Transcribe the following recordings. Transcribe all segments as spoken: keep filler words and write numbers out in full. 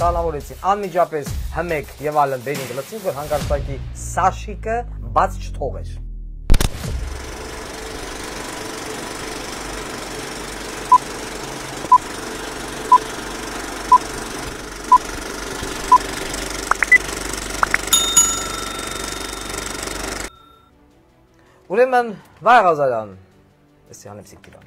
կանավորեցին անմիջապես հմեք եւ այլն բերին գլցին, որ հանգարցակի սաշիկը բաց չթողեր։ Ուրեմն Վայ Ղազարյան, էսի անեպսիկ տիրան։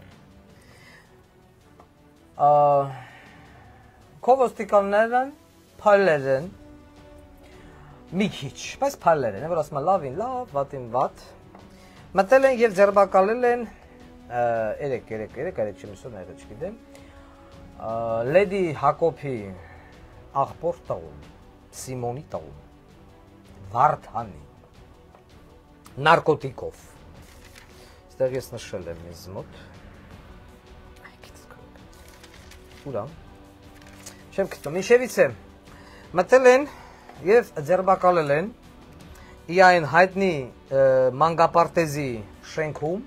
Քո ոստիկաններն փայլեր են մի քիչ, բայց փայլեր են, որ ասում են լավին լավ, վատին վատ։ Մտել են եւ ձերբակալել են երեք, երեք, երեք, երեք չեմ հիշում, երեք չգիտեմ։ Լեդի Հակոբի աղբոր տղուն, Սիմոնի տղուն, Վարդանի, նարկոտիկով։ Ստեղ ես նշել եմ ինձ մոտ։ Ուրա։ Չեմ գտնում, ինչևից է։ Մտել են եւ ձերբակալել են իայն հայտնի մանգապարտեզի շենքում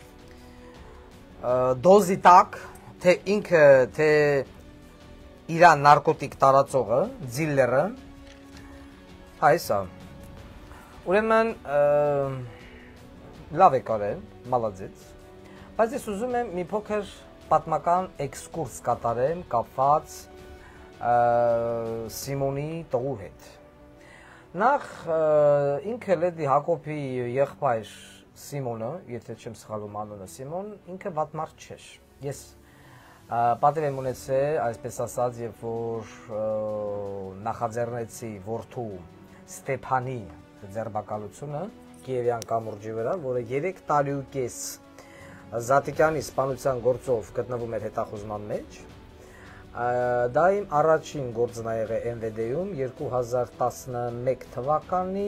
դոզի տակ, թե ինքը, թե իրան նարկոտիկ տարածողը, ձիլլերը, հայսա։ Ուրեմն լավ է կարել, մալաձեց, բայց ես ուզում եմ մի փոքր պատմական էքսկուրս կատարեմ կապված Սիմոնի տղու հետ։ Նախ ինքը Լեդի Հակոբի եղբայր Սիմոնը, եթե չեմ սխալվում անունը Սիմոն, ինքը վատ մարդ չէր։ Ես պատիվ եմ ունեցել, այսպես ասած, երբ որ նախաձեռնեցի որդու Ստեփանի ձերբակալությունը Կիևյան կամուրջի վրա, որը երեք տարի ու կես Զատիկյանի սպանության գործով գտնվում էր հետախուզման մեջ։ Դա իմ առաջին գործն ա եղել Էն Վե Դե-ում երկու հազար տասնմեկ թվականի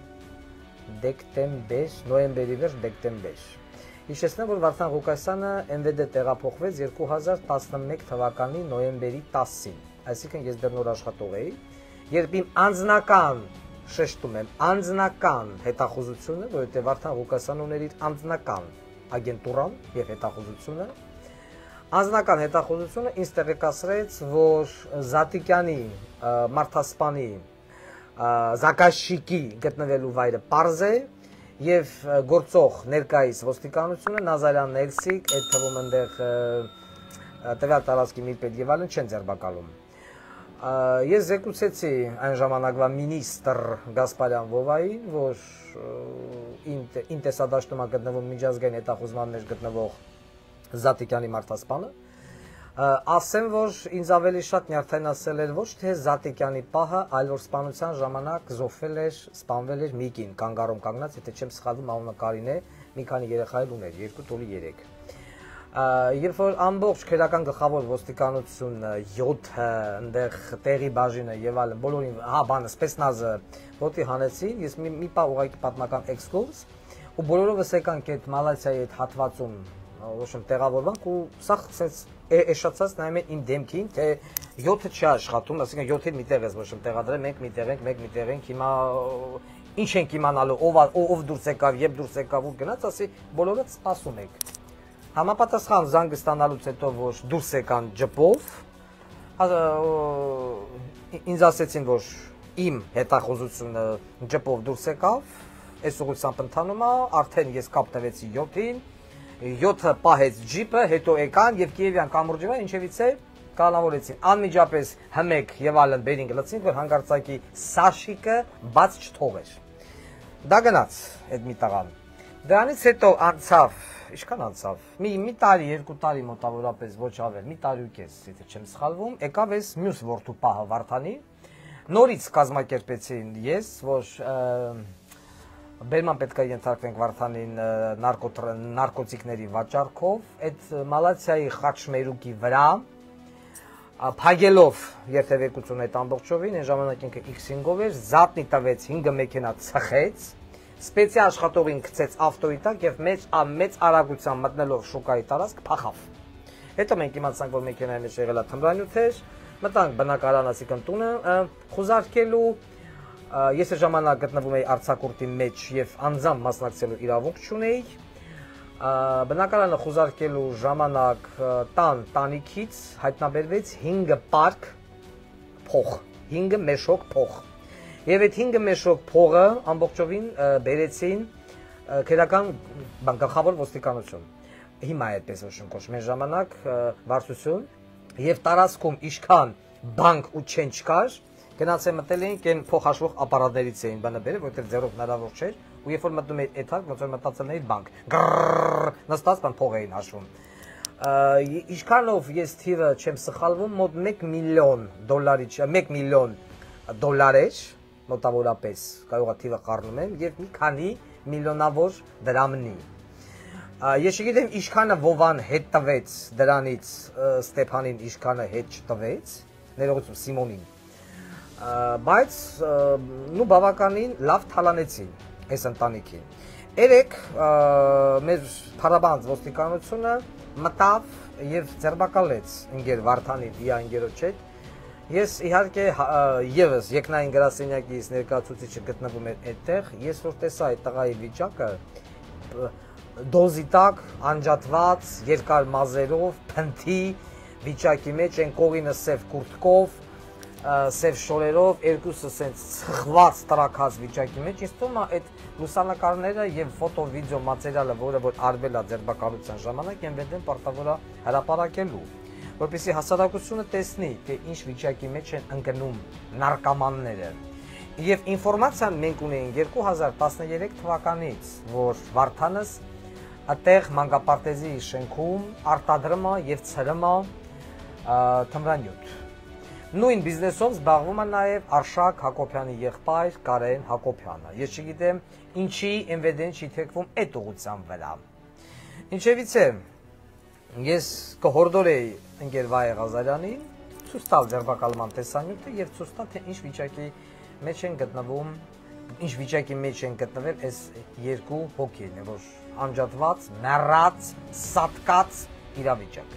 դեկտեմբեր, նոյեմբերի վերջ դեկտեմբեր։ Հիշեցնեմ, որ Վարդան Ղուկասյանը Էն Վե Դե տեղափոխվեց երկու հազար տասնմեկ թվականի նոյեմբերի տասին, այսինքն ես դեռ նոր աշխատող էի, երբ իմ անձնական շեշտում եմ, անձնական հետախուզությունը, որովհետև Վարդան Ղուկասյանը ուներ իր անձնական ագենտուրան եւ հետախուզությունը, անձնական հետախուզությունը ինձ տեղեկացրեց, որ Զատիկյանի մարդասպանի զակաշիկի գտնվելու վայրը պարզ է եւ գործող ներկայիս ոստիկանությունը Նազարյան Ներսիկ, այդ թվում ընդեղ տվյալ տարածքի մի պետ եւ այլն չեն ձերբակալում։ Ես զեկուցեցի այն ժամանակվա մինիստր Գասպարյան Վովային, որ իմ տեսադաշտում գտնվում միջազգային հետախուզման մեջ գտնվող Զատիկյանի մարդասպանը, ասեմ, որ ինձ ավելի շատ նյարդայնացել էր ոչ թե Զատիկյանի պահը, այլ որ սպանության ժամանակ զոհվել էր, սպանվել էր մի կին, կանգառում կանգնած, եթե չեմ սխալվում, անունը Կարին է, մի քանի երեխա էլ ուներ, երկու տոլի երեք։ Երբ որ ամբողջ քերական գլխավոր ոստիկանությունը, յոթը, այնտեղ տեղի բաժինը եւ այլն, բոլորին, հա, բանը, սպեցնազը ոտի հանեցին, ես մի մի պահ ուղղակի պատմական էքսկուրս, ու բոլորովս եկանք այդ Մալայցիայի այդ հատվածում, ոչ եմ տեղավորվանք ու սա sense էշացած նայում են իմ դեմքին, թե յոթը չի աշխատում, ասենք յոթին միտեղ ես ոչ եմ տեղադրել, մենք միտեղ ենք, մենք միտեղ ենք, հիմա ինչ ենք իմանալու, ով ով դուրս եկավ, երբ դուրս եկավ ու գնաց, ասի բոլորը սպասում եք։ Համապատասխան զանգը ստանալուց հետո, որ դուրս եկան ջպով, ինձ ասեցին, որ իմ հետախուզությունը ջպով դուրս եկավ, այս ուղղությամբ ընթանում է, արդեն ես կապ տվեցի յոթին, յոթը պահեց ջիպը, հետո եկան եւ Կիևյան կամուրջի վրա ինչևից է կանավորեցին անմիջապես հմեք եւ այլն բերին գլցին, որ հանգարցակի սաշիկը բաց չթողեր։ Դա գնաց այդ մի տղան։ Դրանից հետո անցավ, ինչքան անցավ, մի մի տարի, երկու տարի մոտավորապես, ոչ ավել, մի տարի ու կես, եթե չեմ սխալվում, եկավ ես մյուս որդու պահը Վարդանի, նորից կազմակերպեցին ես, որ բերման պետք է ենթարկվենք Վարդանին նարկոտիկների վաճառքով, այդ Մալացիայի խաչմերուկի վրա, փագելով երթևեկություն այդ ամբողջովին, այն ժամանակ ինքը X-ով էր, զատնի տվեց հինգը մեքենա ծխեց, սպեցիա աշխատողին գցեց ավտոյի տակ եւ մեծ մեծ արագությամբ մտնելով շուկայի տարածք փախավ։ Հետո մենք իմացանք, որ մեքենայի մեջ եղել է թմրանյութեր, մտանք բնակարան, ասիկան տունը, խուզարկելու, ես այդ ժամանակ գտնվում էի արձակուրդի մեջ եւ անձամբ մասնակցելու իրավունք չունեի։ Բնակարանը խուզարկելու ժամանակ տան տանիքից հայտնաբերվեց հինգ պարկ փող։ հինգ մեշոկ փող։ Եվ այդ հինգ մեշոկ փողը ամբողջովին բերեցին քերական բանկախավոր ոստիկանություն։ Հիմա այդպես որ շնկոչ մեր ժամանակ վարչություն եւ տարածքում իշքան բանկ ու չեն չկար, գնացել մտել էին կեն փոխհաշվող ապարատներից էին բանը բերել, որովհետեւ ձեռով հնարավոր չէր, ու երբ որ մտնում էր էթակ, ոնց որ մտածել էին բանկ։ Նստած բան փող էին հաշվում։ Իշքանով ես թիվը չեմ սխալվում, մոտ մեկ միլիոն դոլարի, մեկ միլիոն դոլար էր, մոտավորապես կարող է թիվը խառնում եմ, եւ մի քանի միլիոնավոր դրամնի։ Ես չգիտեմ իշքանը Վովան հետ տվեց դրանից, Ստեփանին իշքանը հետ չտվեց, ներողություն Սիմոնին, բայց նու բավականին լավ թալանեցին այս ընտանիքին։ Երեք մեր փառաբանց ոստիկանությունը մտավ եւ ձերբակալեց ընկեր Վարդանին իր ընկերոջ հետ։ Ես իհարկե եւս երկնային գրասենյակից ներկայացուցիչը գտնվում էր այդտեղ, ես որ տեսա այդ տղայի վիճակը, դոզի տակ, անջատված, երկար մազերով, փնթի վիճակի մեջ, այն կողինը սև կուրտկով, սև շորերով, երկուսը սենց ծխված տրակած վիճակի մեջ, ես թվում է այդ լուսանկարները եւ ֆոտո-վիդեո մատերիալը, որը որ արվել է ձերբակալության ժամանակ, են վերդեն պարտավոր է հրապարակելու, որպեսզի հասարակությունը տեսնի, թե ինչ վիճակի մեջ են ընկնում նարկոմանները։ Եվ ինֆորմացիան մենք ունեինք երկու հազար տասներեք թվականից, որ Վարդանս այդտեղ մանկապարտեզի շենքում արտադրում է եւ ցրում է թմրանյութ։ Նույն բիզնեսով զբաղվում է նաև Արշակ Հակոբյանի եղբայր Կարեն Հակոբյանը։ Ես չգիտեմ ինչի Էմ Վե Դեն չի թեքվում այդ ուղղության վրա։ Ինչևից է, ես կհորդորեի ընկեր Վայե Ղազարյանին ցույց տալ ձերբակալման տեսանյութը եւ ցույց տալ թե ինչ վիճակի մեջ են գտնվում, ինչ վիճակի մեջ են գտնվել այս երկու հոգիները, որ անջատված, մեռած, սատկած իրավիճակ։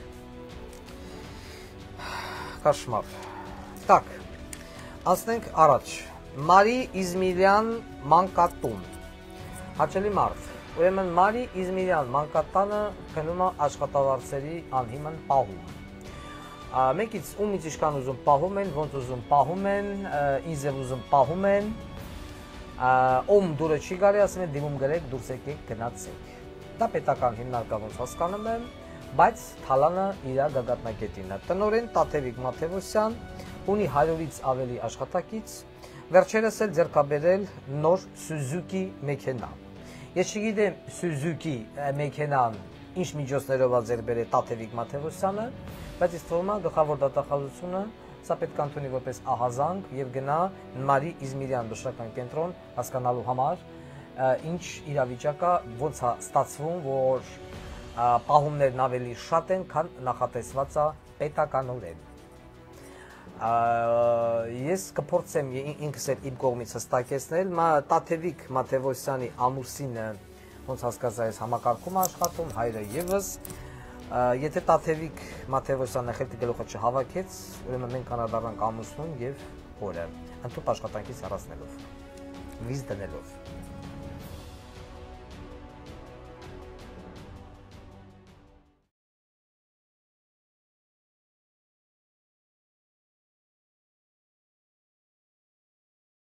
Կաշմար։ Так, ասենք առաջ, Մարի Իզմիրյան մանկատուն, հաճելի մարդ, ուրեմն Մարի Իզմիրյան մանկատանը գնում է աշխատավարձերի անհիմն պահում։ Մեկից ումից իշքան ուզում պահում են, ոնց ուզում պահում են, ինձ և ուզում պահում են, ում դուրը չի գարի, ասում են դիմում գրեք, դուրս եկեք, գնացեք։ Դա պետական հիմնարկը ոնց հասկանում եմ, բայց թալանը իրա գագաթնակետին է։ Տնօրեն Տաթևիկ Մաթևոսյան ունի հարյուրից ավելի աշխատակից, վերջերս էլ ձեռքաբերել նոր Սուզուկի մեքենա։ Ես չգիտեմ Սուզուկի մեքենան ինչ միջոցներով է ձեռք բերել Տաթևիկ Մաթևոսյանը, բայց ես թվում է գլխավոր դատախազությունը սա պետք է ընդունի որպես ահազանգ եւ գնա Մարի Իզմիրյան բժշկական կենտրոն հասկանալու համար, ինչ իրավիճակը ոնց է ստացվում, որ պահումներն ավելի շատ են, քան նախատեսված է պետականորեն։ Ես կփորձեմ ինքս էլ իմ կողմից հստակեցնել, Տաթևիկ Մաթևոսյանի ամուսինը ոնց հասկացա ես համակարգում աշխատում, հայրը եւս, եթե Տաթևիկ Մաթևոսյանը խելքի գլուխը չհավաքեց, ուրեմն մենք կանադառնանք ամուսնուն եւ հորը, ընդհանուր աշխատանքից հեռացնելով, վիզ դնելով։